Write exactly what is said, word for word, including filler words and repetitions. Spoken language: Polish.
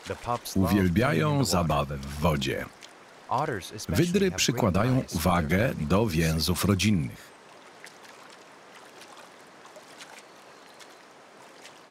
Uwielbiają zabawę w wodzie. Wydry przykładają uwagę do więzów rodzinnych.